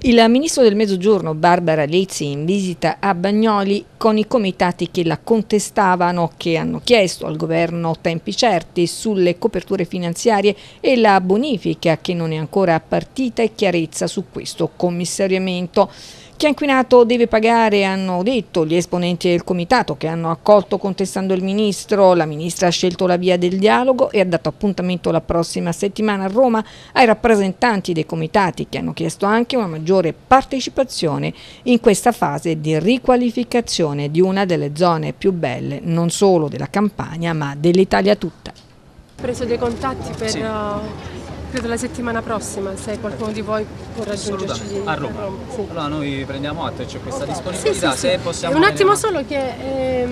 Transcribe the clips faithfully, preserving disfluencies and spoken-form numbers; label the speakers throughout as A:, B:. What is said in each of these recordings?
A: Il ministro del Mezzogiorno Barbara Lezzi in visita a Bagnoli con i comitati che la contestavano, che hanno chiesto al governo tempi certi sulle coperture finanziarie e la bonifica che non è ancora partita e chiarezza su questo commissariamento. Chi ha inquinato deve pagare, hanno detto gli esponenti del comitato che hanno accolto contestando il ministro. La ministra ha scelto la via del dialogo e ha dato appuntamento la prossima settimana a Roma ai rappresentanti dei comitati che hanno chiesto anche una maggiore partecipazione in questa fase di riqualificazione di una delle zone più belle non solo della Campania ma dell'Italia tutta.
B: Ho preso dei contatti per... Sì. Uh... Credo la settimana prossima, se qualcuno di voi può raggiungerci
C: a Roma. A Roma. Sì. Allora noi prendiamo atto e c'è questa disponibilità.
B: Sì, sì,
C: se
B: sì.
C: possiamo
B: un attimo
C: una...
B: solo che è,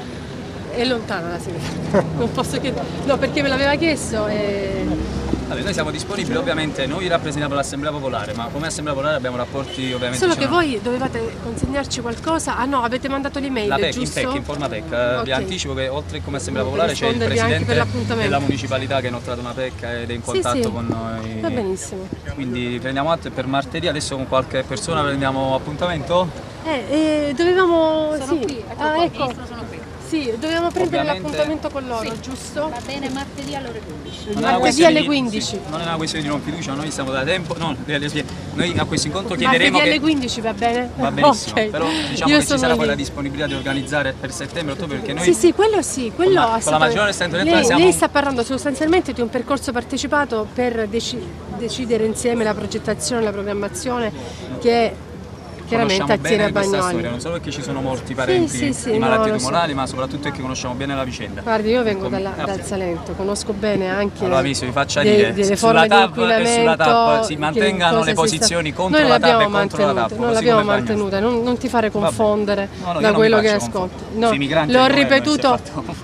B: è lontana la segretaria. Non posso chiedere. No, perché me l'aveva chiesto e...
C: Vabbè, noi siamo disponibili, ovviamente noi rappresentiamo l'Assemblea Popolare, ma come Assemblea Popolare abbiamo rapporti ovviamente...
B: Solo che
C: diciamo...
B: voi dovevate consegnarci qualcosa, ah no, avete mandato l'email,
C: La P E C,
B: giusto?
C: in P E C, in forma P E C, okay. Vi anticipo che oltre come Assemblea Popolare c'è il Presidente della Municipalità che ha inoltrato una P E C ed è in contatto sì, sì. con noi.
B: Va benissimo.
C: Quindi prendiamo atto e per martedì adesso con qualche persona prendiamo appuntamento?
B: Eh, eh dovevamo...
D: Sono
B: sì.
D: qui, ecco
B: ah,
D: qua,
B: ecco.
D: ministro, sono qui.
B: Sì, dovevamo prendere
C: Ovviamente...
B: l'appuntamento con loro,
D: sì.
B: giusto?
D: Va bene, martedì alle ore quindici.
B: Martedì alle quindici.
C: Di, sì, non è una questione di non fiducia, noi stiamo da tempo, no, noi a questo incontro chiederemo
B: martedì
C: che...
B: alle quindici va bene?
C: Va benissimo,
B: okay.
C: Però diciamo
B: Io
C: che ci sarà
B: lì.
C: poi la disponibilità di organizzare per settembre, ottobre, perché noi...
B: Sì, sì, quello sì, quello
C: con la, con la maggiore
B: lei,
C: siamo...
B: lei sta parlando sostanzialmente di un percorso partecipato per deci decidere insieme la progettazione, la programmazione che... chiaramente attiene a Bagnoli.
C: Storia, non solo perché ci sono molti parenti
B: sì, sì, sì,
C: di malattie
B: no,
C: tumorali,
B: so.
C: ma soprattutto perché conosciamo bene la vicenda.
B: Guardi, io vengo
C: Come...
B: dalla, dal Salento, conosco bene anche
C: allora, visto, vi faccia
B: de,
C: dire,
B: delle
C: sulla
B: forme
C: T A P
B: di inquinamento
C: e sulla T A P si mantengano le posizioni
B: sta...
C: contro la T A P e contro la T A P.
B: Noi l'abbiamo mantenuta, non, non ti fare confondere
C: no, no,
B: da quello che ascolti. No, l'ho ripetuto,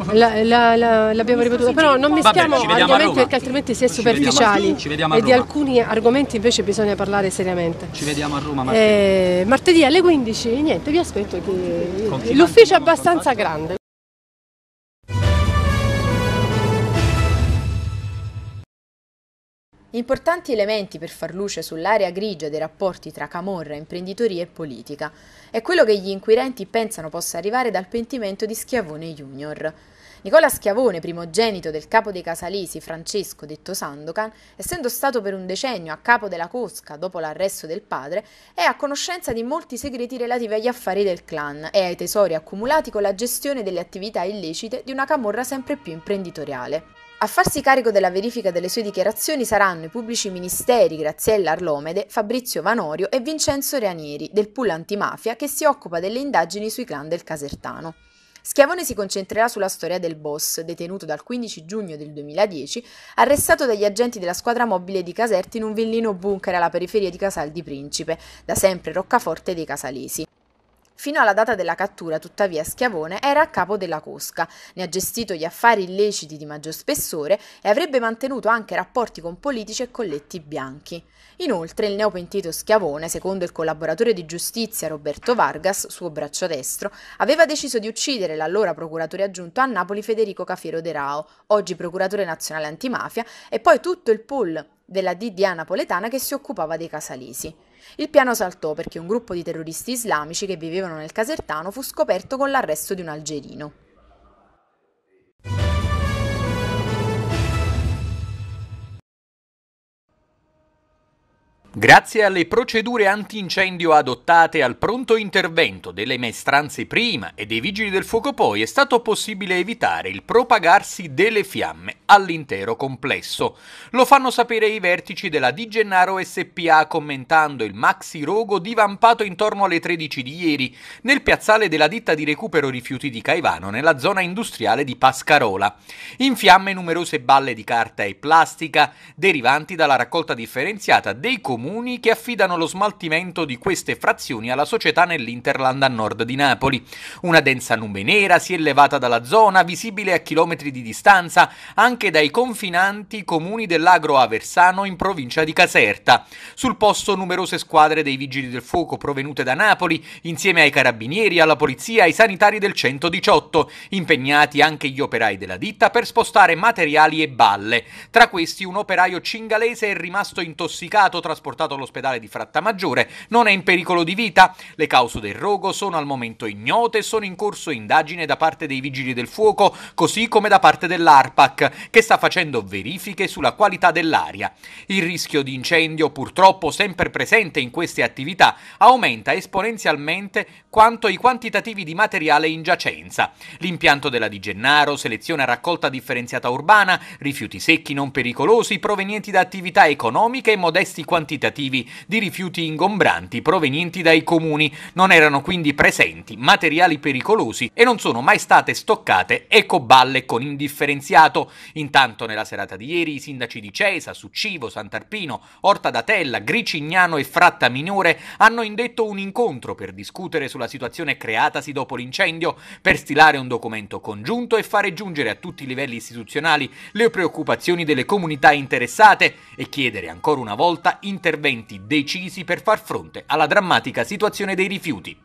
B: l'abbiamo ripetuto, però non mischiamo argomenti perché altrimenti si è superficiali e di alcuni argomenti invece bisogna parlare seriamente.
C: Ci vediamo a Roma martedì.
B: Martedì alle quindici, niente, vi aspetto. Che l'ufficio è abbastanza grande.
E: Importanti elementi per far luce sull'area grigia dei rapporti tra camorra, imprenditoria e politica. È quello che gli inquirenti pensano possa arrivare dal pentimento di Schiavone Junior. Nicola Schiavone, primogenito del capo dei Casalesi, Francesco detto Sandokan, essendo stato per un decennio a capo della cosca dopo l'arresto del padre, è a conoscenza di molti segreti relativi agli affari del clan e ai tesori accumulati con la gestione delle attività illecite di una camorra sempre più imprenditoriale. A farsi carico della verifica delle sue dichiarazioni saranno i pubblici ministeri Graziella Arlomede, Fabrizio Vanorio e Vincenzo Reanieri, del pool antimafia che si occupa delle indagini sui clan del Casertano. Schiavone si concentrerà sulla storia del boss, detenuto dal quindici giugno del duemiladieci, arrestato dagli agenti della squadra mobile di Caserta in un villino bunker alla periferia di Casal di Principe, da sempre roccaforte dei Casalesi. Fino alla data della cattura, tuttavia, Schiavone era a capo della cosca, ne ha gestito gli affari illeciti di maggior spessore e avrebbe mantenuto anche rapporti con politici e colletti bianchi. Inoltre, il neopentito Schiavone, secondo il collaboratore di giustizia Roberto Vargas, suo braccio destro, aveva deciso di uccidere l'allora procuratore aggiunto a Napoli Federico Cafiero De Rao, oggi procuratore nazionale antimafia, e poi tutto il pool della D D A napoletana che si occupava dei Casalesi. Il piano saltò perché un gruppo di terroristi islamici che vivevano nel Casertano fu scoperto con l'arresto di un algerino.
F: Grazie alle procedure antincendio adottate al pronto intervento delle maestranze prima e dei vigili del fuoco poi è stato possibile evitare il propagarsi delle fiamme all'intero complesso. Lo fanno sapere i vertici della Di Gennaro S P A commentando il maxi rogo divampato intorno alle tredici di ieri nel piazzale della ditta di recupero rifiuti di Caivano nella zona industriale di Pascarola. In fiamme numerose balle di carta e plastica derivanti dalla raccolta differenziata dei comuni che affidano lo smaltimento di queste frazioni alla società nell'Interland a nord di Napoli. Una densa nube nera si è levata dalla zona, visibile a chilometri di distanza anche dai confinanti comuni dell'Agro Aversano in provincia di Caserta. Sul posto numerose squadre dei vigili del fuoco provenute da Napoli, insieme ai carabinieri, alla polizia e ai sanitari del centodiciotto, impegnati anche gli operai della ditta per spostare materiali e balle. Tra questi un operaio cingalese è rimasto intossicato trasportato portato all'ospedale di Frattamaggiore, non è in pericolo di vita. Le cause del rogo sono al momento ignote e sono in corso indagine da parte dei vigili del fuoco, così come da parte dell'ARPAC, che sta facendo verifiche sulla qualità dell'aria. Il rischio di incendio, purtroppo sempre presente in queste attività, aumenta esponenzialmente quanto i quantitativi di materiale in giacenza. L'impianto della Di Gennaro seleziona raccolta differenziata urbana, rifiuti secchi non pericolosi provenienti da attività economiche e modesti quantitativi di rifiuti ingombranti provenienti dai comuni. Non erano quindi presenti materiali pericolosi e non sono mai state stoccate ecoballe con indifferenziato. Intanto nella serata di ieri i sindaci di Cesa, Succivo, Sant'Arpino, Orta d'Atella, Gricignano e Frattaminore hanno indetto un incontro per discutere sulla situazione creatasi dopo l'incendio, per stilare un documento congiunto e fare giungere a tutti i livelli istituzionali le preoccupazioni delle comunità interessate e chiedere ancora una volta interventi decisi per far fronte alla drammatica situazione dei rifiuti.